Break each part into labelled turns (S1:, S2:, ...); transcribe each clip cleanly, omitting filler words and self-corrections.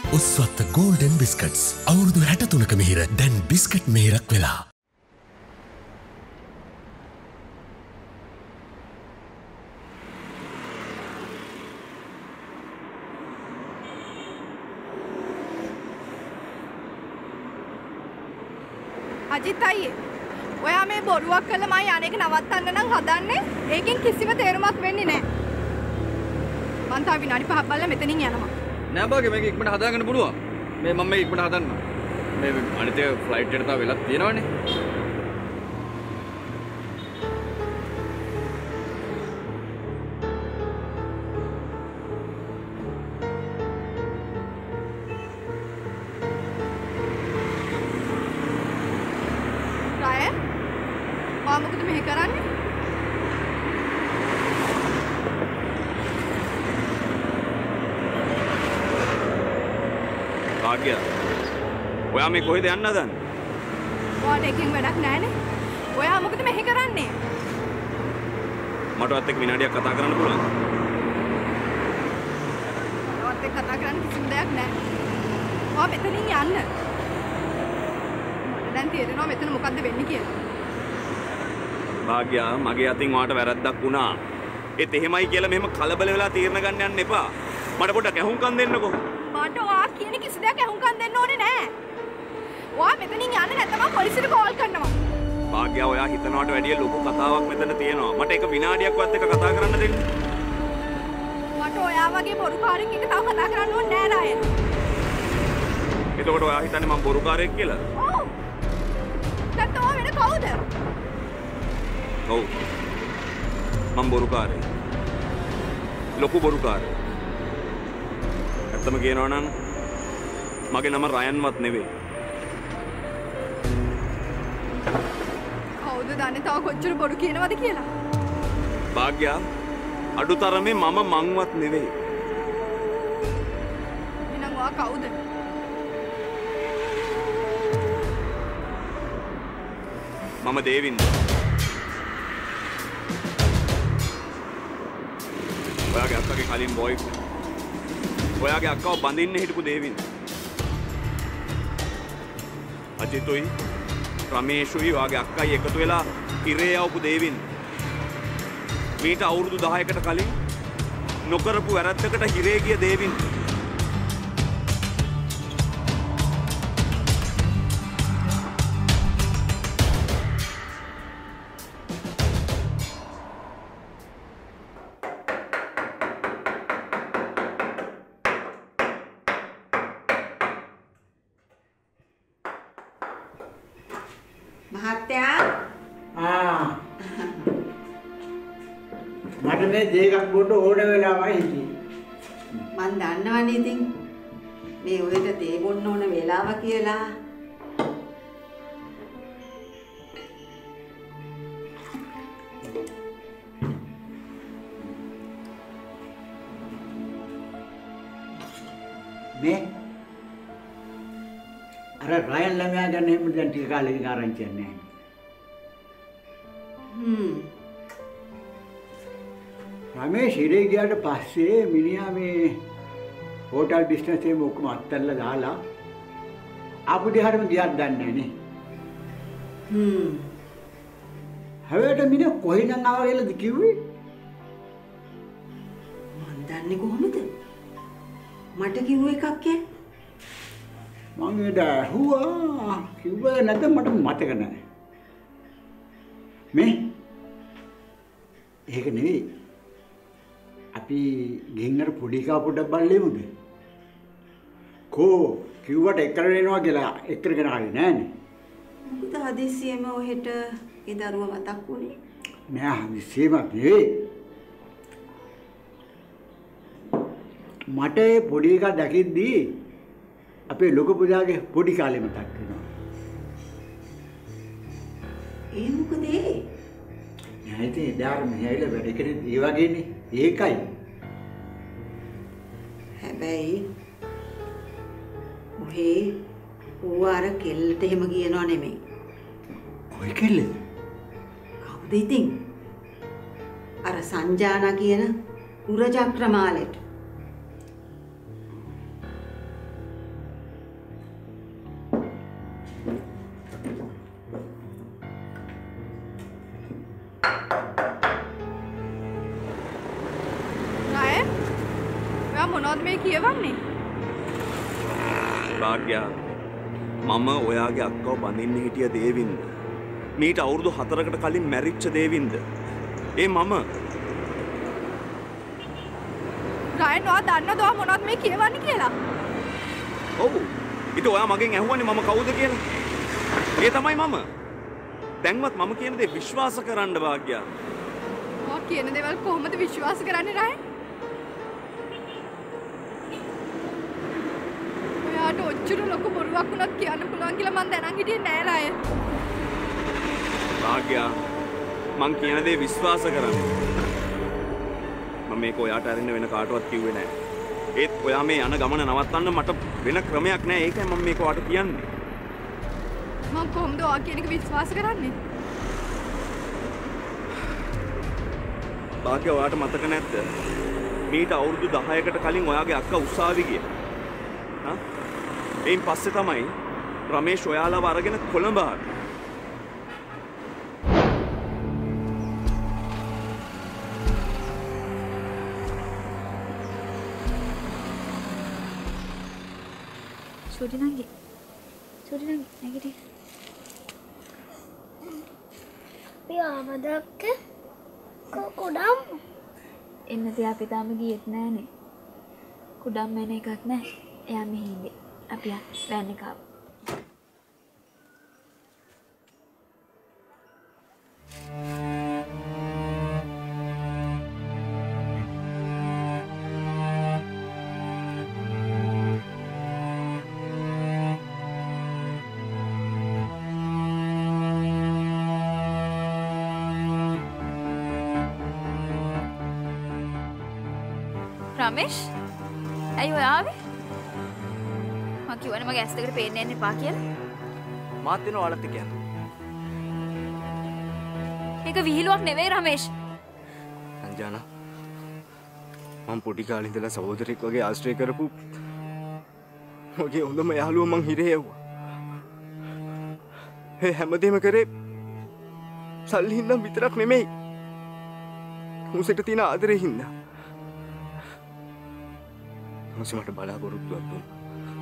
S1: උස්වත්ත golden බිස්කට්ස් අවුරුදු 63ක මෙහිර දැන් biscuit මෙහිරක් වෙලා.
S2: අජිත් අයියේ ඔයා මේ බොරුවක් කළා මම අනේක නවත්තන්න නම් හදන්නේ ඒකෙන් කිසිම තේරුමක් වෙන්නේ නැහැ මං තා විනාඩි 5ක් බලලා මෙතනින් යනවා
S3: නෑ බාගේ මේක ඉක්මනට හදාගන්න පුළුවන් මේ මම මේක ඉක්මනට හදන්න මේ අනිත් ෆ්ලයිට් එකට තා වෙලක් තියෙනවනේ
S2: මොකද මෙහෙ කරන්නේ?
S3: භාග්‍ය. ඔයා මේ කොහෙද යන්න හදන්නේ?
S2: ඔයාට එකකින් වැඩක් නැහැනේ. ඔයා මොකද මෙහෙ කරන්නේ?
S3: මටවත් එක්ක විනාඩියක් කතා කරන්න පුළුවන්ද?
S2: මටවත් එක්ක කතා කරන්න කිසිම දෙයක් නැහැ. ඔයා මෙතනින් යන්න. මට දැන් තේරෙනවා මෙතන මොකද්ද වෙන්නේ කියලා.
S3: භාග්‍යා මගේ අතින් ඔයාට වැරද්දක් වුණා. ඒත් එහෙමයි කියලා මෙහෙම කලබල වෙලා තීරණ ගන්න යන්න එපා. මට පොඩ්ඩක් ඇහුම්කන් දෙන්නකෝ.
S2: මට ඔයා කියන කිසි දෙයක් ඇහුම්කන් දෙන්න ඕනේ නැහැ. ඔයා මෙතනින් යන්න නැත්නම් මම පොලිසියට කෝල් කරනවා.
S3: භාග්‍යා ඔයා හිතනවට වැඩිය ලොකු කතාවක් මෙතන තියෙනවා. මට එක විනාඩියක්වත් එක කතා කරන්න දෙන්න.
S2: මට ඔයා වගේ බොරුකාරයෙක් එක්ක තව කතා කරන්න ඕනේ නැහැ රායන්.
S3: එතකොට ඔයා හිතන්නේ මම බොරුකාරයෙක් කියලා?
S2: ඔව්. නැත්නම් ඔයා වෙන කවුද?
S3: ඔව් මම බොරුකාරයෙක් ලොකු බොරුකාරයෙක් ඇත්තම කියනවා නම් මගේ නම රයන්වත් නෙවෙයි
S2: කවුද දන්නේ තව කොච්චර බොරු කියනවද කියලා
S3: භාග්‍යා අඩුතරමේ මම මංවත් නෙවෙයි
S2: එහෙනම් ඔයා කවුද
S3: මම දේවින්ද ඔයාගේ අක්කගේ කලින් බොයිෆ්‍රෙන්ඩ්. ඔයාගේ අක්කව බඳින්න හිටපු දේවින්. අජිතුයි රමේෂුයි ඔයාගේ අක්කයි එකතු වෙලා ඉරේ යවපු දේවින්. මීට අවුරුදු 10කට කලින් නොකරපු වැරද්දකට හිරේ ගිය දේවින්.
S4: මට මේ දෙකක් බොන්න ඕන වෙලාවයි හිටියේ.
S5: මන් දන්නවනේ ඉතින් මේ ඔයට තේ බොන්න ඕන වෙලාව කියලා.
S4: මේ අර රයන් ළමයා ගැන එහෙම දැන් ටික කාලෙකින් ආරංචි නැහැ. රමේෂ් හිරේ ගියාට පස්සේ මිනිහා මේ හෝටල් බිස්නස් එකේ ඔක්කොම අත්හැරලා දාලා ආපු දිහාටම ගියක් දන්නේ නැහැ නේ. හැබැයි මිනිහා කොහෙන්ද ආවා කියලාද කිව්වේ?
S5: මන් දන්නේ කොහොමද? මට කිව්ව එකක් ඈ.
S4: මං එදා ඇහුවා කිව්වා නැත්ද මට මතක නැහැ. මේ ඒක නෙවෙයි. අපි ගෙන්නර පොඩි කා පොඩක් බලලෙමුද? කෝ කිව්වට එක්කර වෙනවා කියලා එක්කරගෙන ආවේ නෑනේ.
S5: මොකද හදිස්සියෙම ඔහෙට ඒ දරුවා මතක් වුණේ?
S4: නෑ හදිස්සියෙම නෙවෙයි. මට ඒ පොඩි එකා දැකිද්දී අපේ ලොකු පුතාගේ පොඩි කාලේ මතක් වෙනවා.
S5: ඒ මොකද ඒ?
S4: නෑ ඉතින් එදාට මෙහෙයිලා වැඩ කරේ ඒ වගේනේ. ඒකයි.
S5: හැබැයි ඔහේ ඌ කෙල්ලට එහෙම කියනව නෙමෙයි.
S4: කොයි කෙල්ලද?
S5: කවුද ඉතින්? අර සංජානා කියන උරජක්‍රමාලෙට.
S2: මොනවද මේ කියවන්නේ?
S3: භාග්‍යා මම ඔයාගේ අක්කව බඳින්න හිටිය දේවින්ද? මීට අවුරුදු 4කට කලින් මැරිච්ච දේවින්ද? ඒ මම.
S2: රයන් ඔයා දන්නවද ඔයා මොනවද මේ කියවන්නේ කියලා?
S3: ඔව්. ඊට ඔයා මගෙන් ඇහුවනේ මම කවුද කියලා. ඒ තමයි මම. දැන්වත් මම කියන දේ විශ්වාස කරන්න භාග්‍යා.
S2: ඔයා කියන දේවල් කොහොමද විශ්වාස කරන්නේ රයන්? ඔයාට ඔච්චර ලොකු බොරුවක් වුණත් කියන්න පුළුවන් කියලා මං දැනන් හිටියේ නෑ රයන්.
S3: භාග්‍යා මං කියන දේ විශ්වාස කරන්න. මම මේක ඔයාට අරින්න වෙන කාටවත් කිව්වේ නෑ. ඒත් ඔයා මේ යන ගමන නවත්තන්න මට වෙන ක්‍රමයක් නෑ. ඒකයි මම මේක ඔයාට කියන්නේ.
S2: මං කොහොමද ඔයා කියන එක විශ්වාස කරන්නේ?
S3: භාග්‍යා ඔයාට මතක නැද්ද? මීට අවුරුදු 10කට කලින් ඔයාගේ අක්කා උසාවි ගියා. හා? එයින් පස්සේ තමයි රමේෂ් ඔයාලව අරගෙන කොළඹ ආවේ.
S6: Sudi nangi නැගිටින්න.
S7: අපි ආවදක්ක කුඩම්
S6: එන්න තියා අපි තාම ගියෙත් නෑනේ. කුඩම් එන එකක් නෑ. එයා මෙහි ඉන්නේ. අපි වැන්න එක ආවා. රමේෂ් ඇයි ඔය ආවේ? මම කිව්වනේ මගේ ඇස් දෙකට පේන්න යන්න එපා කියලා.
S8: මාත් වෙන ඔයාලත් එක්ක යන්න.
S6: ඒක විහිළුවක් නෙවෙයි රමේෂ්.
S8: සංජානා මම පොඩි කාලේ ඉඳලා සහෝදරෙක් වගේ ආශ්‍රය කරපු මගේ හොඳම යාළුවා මං හිරේ යවුවා. ඒ හැමදේම කරේ සල්ලි හින්දා විතරක් නෙමෙයි. මුසෙට තියෙන ආදරේ හින්දා. මට බලාපොරොත්තුවක් දුන්නා.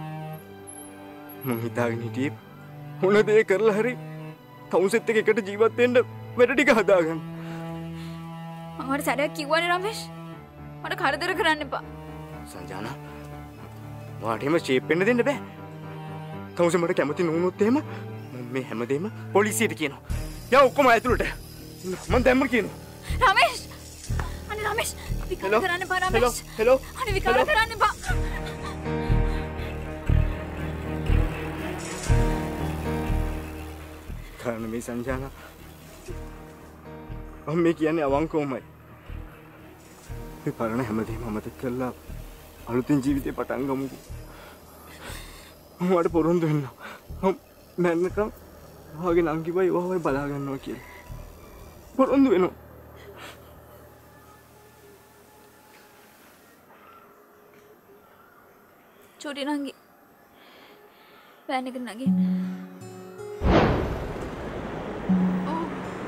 S8: මම හිතාගෙන හිටියේ මොන දේ කරලා හරි තවුසෙත් එකට ජීවත් වෙන්න වැඩ ටික හදාගන්න.
S6: මම හරි සැරයක් කිව්වනේ රමේෂ්. මට කරදර කරන්න එපා.
S8: සංජානා ඔයාට එහෙම ෂේප් වෙන්න දෙන්න බෑ. තවුසෙ මට කැමති නුනොත් එහෙම මම මේ හැමදේම පොලිසියට කියනවා. යා ඔක්කොම ඇතුළට. මම දැම්ම කියනවා.
S6: රමේෂ්! අනේ රමේෂ්! විකාර කරන්න එපා රමේෂ්.
S8: හෙලෝ.
S6: අනේ විකාර කරන්න එපා.
S8: කරන්න මේ සංජානා. මම මේ කියන්නේ අවංකවමයි. මේ පරණ හැමදේම අමතක කරලා අලුතින් ජීවිතේ පටන් ගමුකෝ. මම වඩ පොරොන්දු වෙන්න. මම මැන්නකම් ඔයාගේ නංගිබයි ඔයාවයි බලා ගන්නවා කියලා. පොරොන්දු වෙනවා.
S6: චෝටි නංගි වෑන් එකට නගින්න.
S2: ඔව්.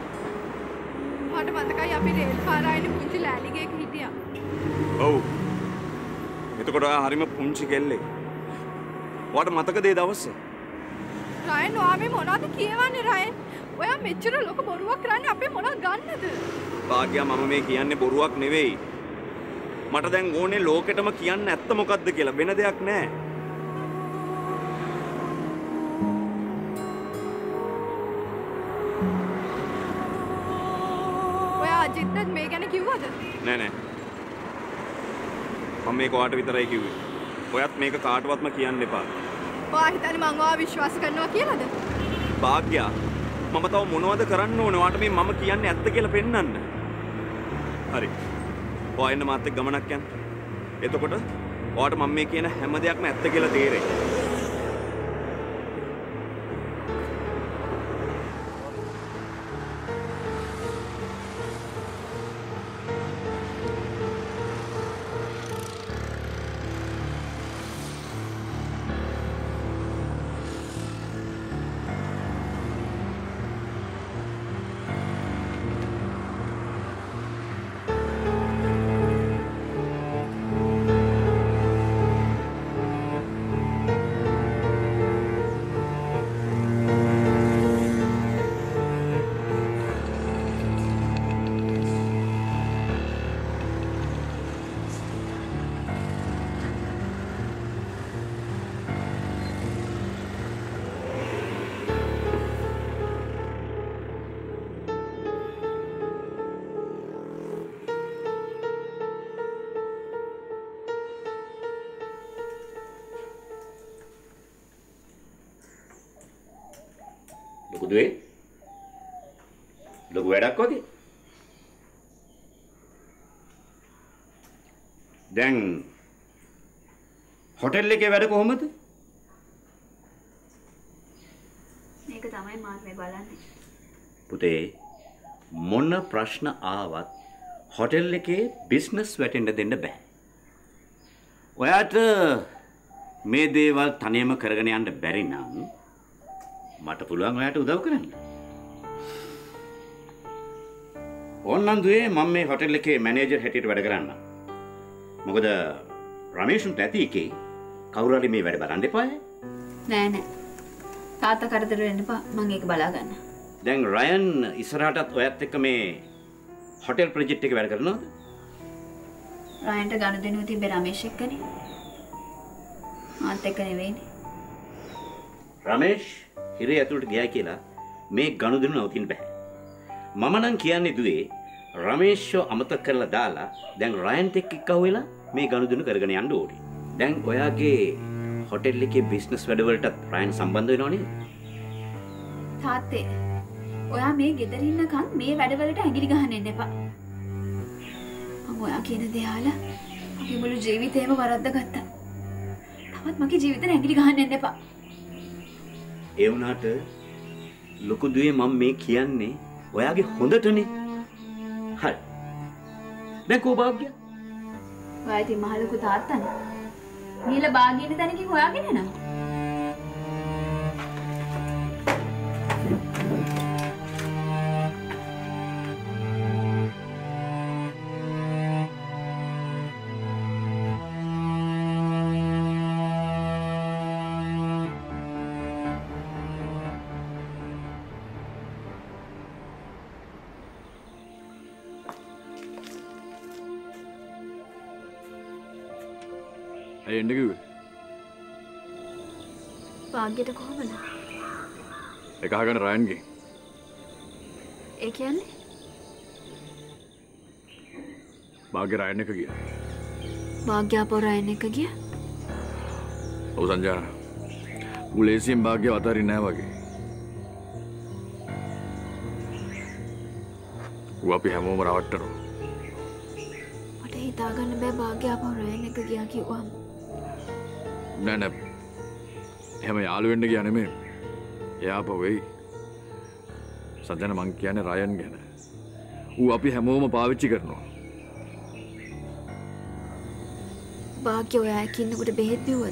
S2: මට මතකයි අපි රේල් පාර ආයේ පුංචි ලෑලිගේක හිටියා.
S3: ඔව්. එතකොට ඔයා හරිම පුංචි කෙල්ලෙක්. ඔයාට මතකද ඒ දවසේ?
S2: රයන් ඔයා මේ මොනවද කියවන්නේ රයන්? ඔයා මෙච්චර ලොකු බොරුවක් කරන්නේ අපේ මොනවද ගන්නද?
S3: භාග්‍යා මම මේ කියන්නේ බොරුවක් නෙවෙයි. මට දැන් ඕනේ ලෝකෙටම කියන්න ඇත්ත මොකද්ද කියලා වෙන දෙයක් නෑ.
S2: ඔයා අජිත්ට මේ ගැන කිව්වද?
S3: නෑ නෑ. මම මේක ඔයාට විතරයි කිව්වේ. ඔයත් මේක කාටවත්ම කියන්න එපා.
S2: ඔයා හිතන්නේ මං ඔයා විශ්වාස කරනවා කියලාද?
S3: භාග්‍යා මම තව මොනවද කරන්න ඕනේ ඔයාට මේ මම කියන්නේ ඇත්ත කියලා පෙන්වන්න. හරි. ඔයා එන්න මාත් එක්ක ගමනක් යන්න. එතකොට ඔයාට මම මේ කියන හැම දෙයක්ම ඇත්ත කියලා තේරෙයි. පුදුවේ ලොකු වැඩක් වගේ. දැන් හොටෙල් එකේ වැඩ කොහොමද?
S6: මේක තමයි මාත් මේ බලන්නේ.
S3: පුතේ මොන ප්‍රශ්න ආවත් හොටෙල් එකේ බිස්නස් වැටෙන්න දෙන්න බෑ. ඔයාට මේ දේවල් තනියම කරගෙන යන්න බැරි නම් මට පුළුවන් ඔයාට උදව් කරන්න. ඕන්නම් දුවේ මම මේ හොටෙල් එකේ මැනේජර් හැටියට වැඩ කරන්න. මොකද රමේෂුන්ට ඇති එකේ කවුරු හරි මේ වැඩ බලන්න එපායි.
S6: නෑ නෑ. තාත්තා කරදර වෙන්න එපා. මම ඒක බලා ගන්න.
S3: දැන් රයන් ඉස්සරහටත් ඔයත් එක්ක මේ හොටෙල් ප්‍රොජෙක්ට් එක වැඩ කරනවද?
S6: රයන්ට ගනුදෙනුව තිබ්බේ රමේෂ් එක්කනේ. මාත් එක්ක නෙවෙයිනේ.
S3: රමේෂ් හිරේ ඇතුළට ගියා කියලා මේ ගනුදෙනු නවතින්න බෑ. මම නම් කියන්නේ දුවේ රමේෂ්ව අමතක කරලා දාලා දැන් රයන්ට එක්ක වෙලා මේ ගනුදෙනු කරගෙන යන්න ඕනේ. දැන් ඔයාගේ හොටෙල් එකේ බිස්නස් වැඩවලටත් රයන් සම්බන්ධ වෙනව නේද?
S6: තාත්තේ ඔයා මේ ගෙදර ඉන්නකන් මේ වැඩවලට ඇඟිලි ගහන්න එන්න එපා. මම ඔයා කියන දේ අහලා මගේ මුළු ජීවිතේම වරද්ද ගත්තා. තවත් මගේ ජීවිතේ ඇඟිලි ගහන්න එන්න එපා.
S3: ඒ වුණාට ලොකු දුවේ මම මේ කියන්නේ ඔයාගේ හොඳටනේ. හරි. දැන් කෝ භාග්‍ය?
S6: ඔයා ඉතින් මහ ලොකු තාත්තනේ. නිල භාග්‍යනේ තැනකින් හොයාගෙන එනවා.
S8: ඇයි එන්න කිව්වේ?
S6: භාග්‍යට කොහමද?
S8: එක අහගෙන රයන්ගේ.
S6: ඒ කියන්නේ?
S8: භාග්‍ය රයන් එක ගියා.
S6: භාග්‍ය අපෝ රයන් එක ගියා?
S8: ඔව් සංජාන. උලේසියෙන් භාග්‍යව අතාරින්නේ නැහැ වගේ. ඌ අපි හැමෝම රවට්ටනවා.
S6: මට හිතාගන්න බෑ භාග්‍ය අපෝ රයන් එක ගියා කිව්වම.
S8: නෑ නෑ. එහෙම යාළු වෙන්න ගියා නෙමෙයි. එයා අප වෙයි. සජන මං කියන්නේ රයන් ගැන. ඌ අපි හැමෝම පාවිච්චි කරනවා.
S6: භාග්‍ය ඔයා එක්ක ඉන්නකොට බෙහෙත් බිව්වද?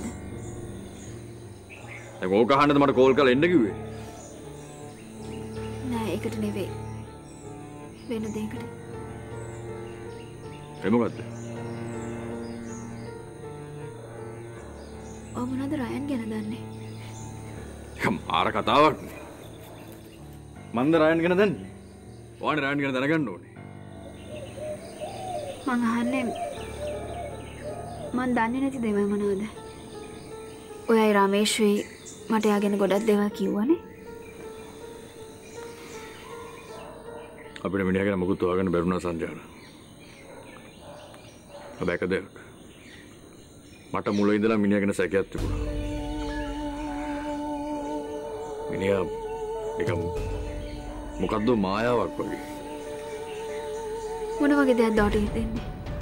S8: දැන් ඕක අහන්නද මට කෝල් කරලා එන්න කිව්වේ?
S6: නෑ ඒකට නෙවෙයි. වෙන දෙයකට.
S8: ඒ මොකද්ද?
S6: ඔය මොනවද රයන් ගැන දන්නේ?
S8: ඒක මාර කතාවක් නේ. මන්ද රයන් ගැන දන්නේ? ඕනේ රයන් ගැන දැනගන්න ඕනේ.
S6: මං අහන්නේ මං දන්නේ නැති දේවල් මොනවද? ඔයයි රමේෂ්වි මට එයා ගැන ගොඩක් දේවල් කිව්වනේ.
S8: අපිට මිනිහා ගැන මොකුත් හොයාගන්න බැරුණා සංජාන. හැබැයි එක දෙයක්. මට මුල ඉඳලා මිනිහා ගැන සැකයක් තිබුණා. මිනිහා නිකම් මොකද්ද මායාවක් වගේ.
S6: මොන වගේ දෙයක්ද ඔයාට හිතෙන්නේ?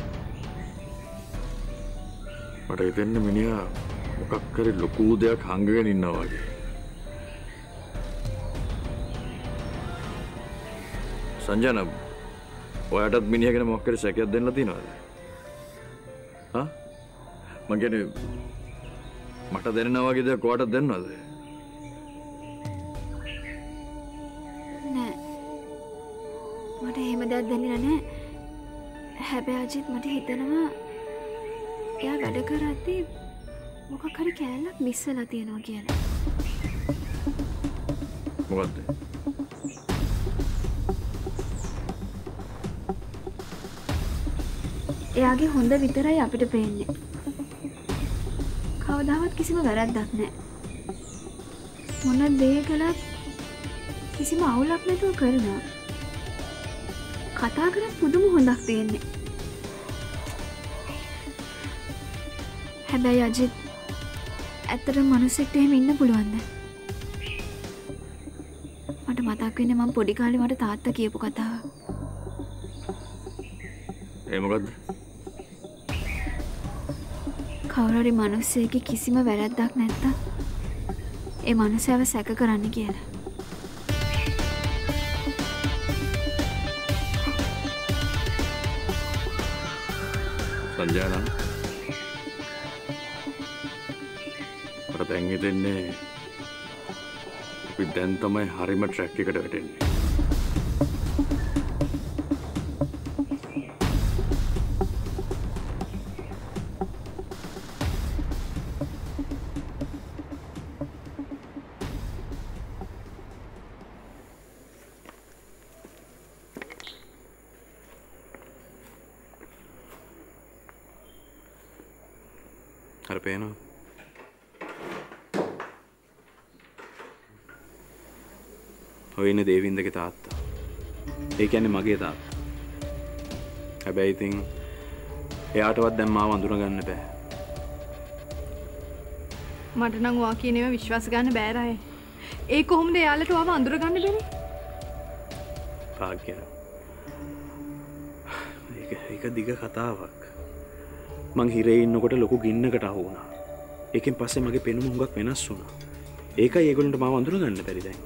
S8: මට හිතෙන්නේ මිනිහා මොකක් කරේ ලොකු දෙයක් හංගගෙන ඉන්නවා වගේ. සංජන ඔයාටත් මිනිහා ගැන මොකක් කරේ සැකයක් දෙන්න තියනවද? හා? මං කියන්නේ මට දැනෙනා වගේ දෙයක් ඔයාටත් දැනනවද?
S6: නෑ. මට එහෙම දෙයක් දැනෙලා නෑ. හැබැයි අජිත් මට හිතෙනවා එයා වැඩ කරද්දී මොකක් හරි කෑල්ලක් මිස් වෙලා තියෙනවා කියලා.
S8: මොකද්ද?
S6: එයාගේ හොඳ විතරයි අපිට පේන්නේ. කවදාවත් කිසිම වැරැද්දක් නැහැ. මොන දේ කළත් කිසිම අවුලක් නැතුව කරනවා. කතා කරත් පුදුම හොඳක් තියෙන්නේ. හැබැයි අජිත් ඇත්තටම මිනිස්සෙක්ට එහෙම ඉන්න පුළුවන්ද? මතක් වෙන්නේ මම පොඩි කාලේ මට තාත්තා කියපු කතාව.
S3: ඒ මොකද්ද?
S6: කවුරු හරි මිනිස්සෙක්ගේ කිසිම වැරැද්දක් නැත්තම් ඒ මිනිහව සැක කරන්න කියලා.
S3: සංජානන මට දැන් හිතෙන්නේ අපි දැන් තමයි හරිම ට්‍රැක් එකට වැටෙන්නේ. හරි පේනවා. ඔය ඉන්නේ දේවින්දගේ තාත්තා. ඒ කියන්නේ මගේ තාත්තා. හැබැයි ඉතින් එයාටවත් දැන් මාව අඳුර ගන්න බෑ.
S2: මට නම් ඔයා කියන ඒවා විශ්වාස ගන්න බෑ රායේ. ඒ කොහොමද එයාලට ඔයාව අඳුර ගන්න බැරි?
S3: භාග්‍ය. ඒක දිග කතාවක්. මං හිරේ ඉන්නකොට ලොකු ගින්නකට අහු වුණා. ඒකෙන් පස්සේ මගේ පෙනුම හුඟක් වෙනස් වුණා. ඒකයි ඒගොල්ලන්ට මාව අඳුර ගන්න බැරි දැන්.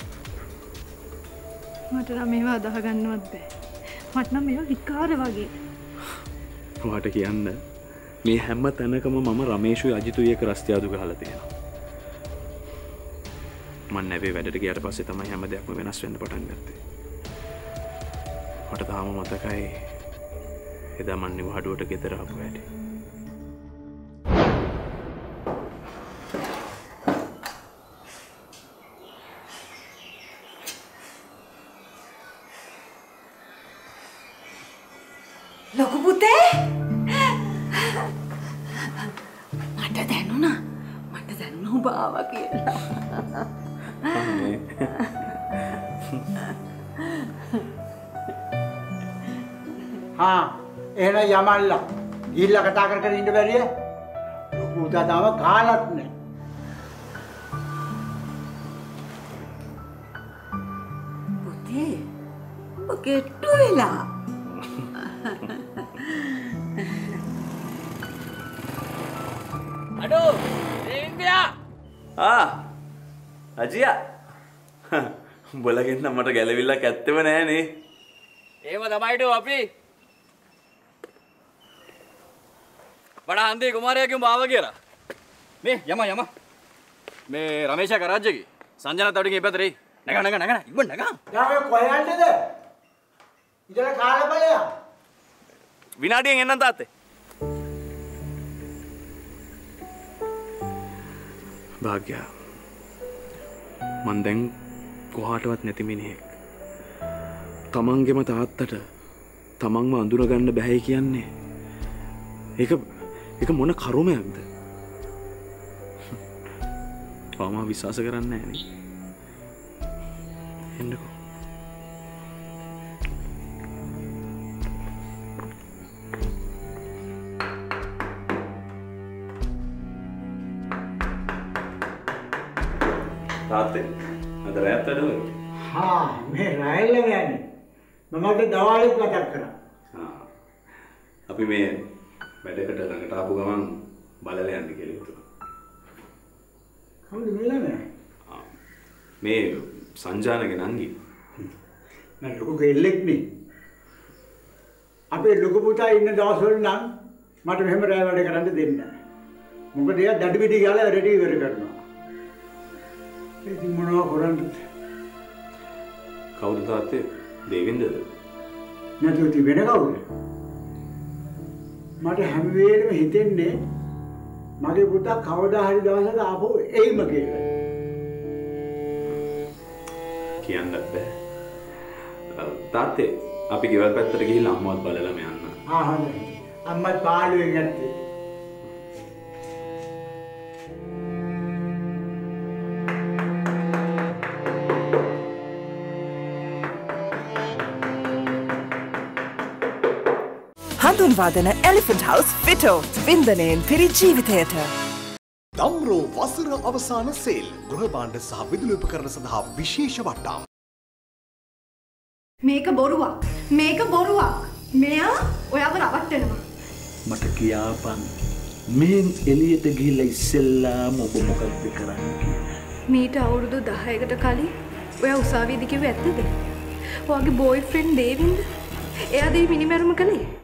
S2: මට නම් මේවා අදාහ ගන්නවත් බෑ. මට නම් මේවා විකාර වගේ.
S3: ඔයාට කියන්න මේ හැම තැනකම මම රමේෂුයි අජිතුයි එක රස්තියාදු ගහලා තියෙනවා. මම නැවේ වැඩට ගියාට පස්සේ තමයි හැම දෙයක්ම වෙනස් වෙන්න පටන් ගත්තේ. මට තාම මතකයි එදා මම නිවහඩුවට ගෙදර ආපු හැටි.
S5: ලොකු පුතේ මට දැනුණා ඔබ ආවා කියලා.
S4: එහෙනම් යමල්ලා ගිහිල්ලා කතා කර කර ඉන්න බැරිය? ලොකු පුතා තාම කාලත් නැහැ.
S5: පුතේ ඔබ කෙට්ටු වෙලා.
S9: අඩෝ දේවින්දයා
S3: අජියා උඹලගෙන් නම් මට ගැලවිල්ලක් ඇත්තෙම නෑනේ.
S9: එහෙම තමයිඩෝ අපි වඩා හන්දේ කුමාරයාගේ මාව කියලා මේ යම මේ රමේෂ කරාජ්ජගේ සංජනත් අවඩිගේ පැතරේ නග ඉබ්බ නග
S4: යාම කොහෙන්ද ඉතල කාලා බලයා
S3: විනාඩියෙන් එන්නම් තාත්තේ. භාග්‍යා මන් දැන් කොහාටවත් නැති මිනිහෙක්. තමන්ගෙම තාත්තට තමන්ව අඳුරගන්න බැහැ කියන්නේ ඒක මොන කරුමයක්ද? තාම විශ්වාස කරන්නේ නැහැ නේ. එන්නකෝ. තාත්තේ අද රැත් වැඩ
S4: මේ රැල්ල යන්නේ මමට දවාලෙත් මතක් කරා.
S3: අපි මේ වැඩකට ළඟට ආපු ගමන් බලලා යන්න කියලා හිතුවා.
S4: කවුද මෙලම?
S3: මේ සංජානගේ නංගි.
S4: මම ලොකු ගෙල්ලෙක් නේ. අපේ ලොකු පුතා ඉන්න දවස්වල නම් මට මෙහෙම රැ වැඩ කරන්න දෙන්නේ නැහැ. මොකද එයා දඩ පිටි ගාලා රෙඩි ඉවර කරනවා. ඉතින් මොනවා කරන්නද?
S3: කවුද තාත්තේ? දේවින්දද?
S4: නැතුව තිබෙන කවුද? මට හැම වෙලේම හිතෙන්නේ මගේ පුතා කවදා හරි දවසක ආපහු එයිම කියලා.
S3: කියන්නත් බෑ. තාත්තේ අපි ගෙවල් පැත්තට ගිහිල්ලා අම්මවත් බලලම යන්න.
S4: හොඳයි. අම්මත් පාළුවෙන් ඇත්තේ.
S10: හඳුන්වාදන එලිෆන්ට් හවුස් ෆිටෝ වින්දනයෙන් පිරි ජීවිතයට.
S1: දම්රෝ වසර අවසාන සේල් ගෘහ භාණ්ඩ සහ විදුලි උපකරණ සඳහා විශේෂ වට්ටම්.
S2: මේක බොරුවක්. මේක බොරුවක්. මෙයා ඔයාව රවට්ටනවා.
S11: මට කියාපන් මෙන් එළියට ගිහිල්ලා ඉස්සෙල්ලාම ඔබ මොකක්ද කරන්නේ කියලා.
S2: මීට අවුරුදු 10කට කලින් ඔයා උසාවියේදී කිව්වේ ඇත්තද? ඔයාගේ බෝයිෆ්‍රෙන්ඩ් දේවින්ද? එයාද මේ මිනිමැරුම කළේ?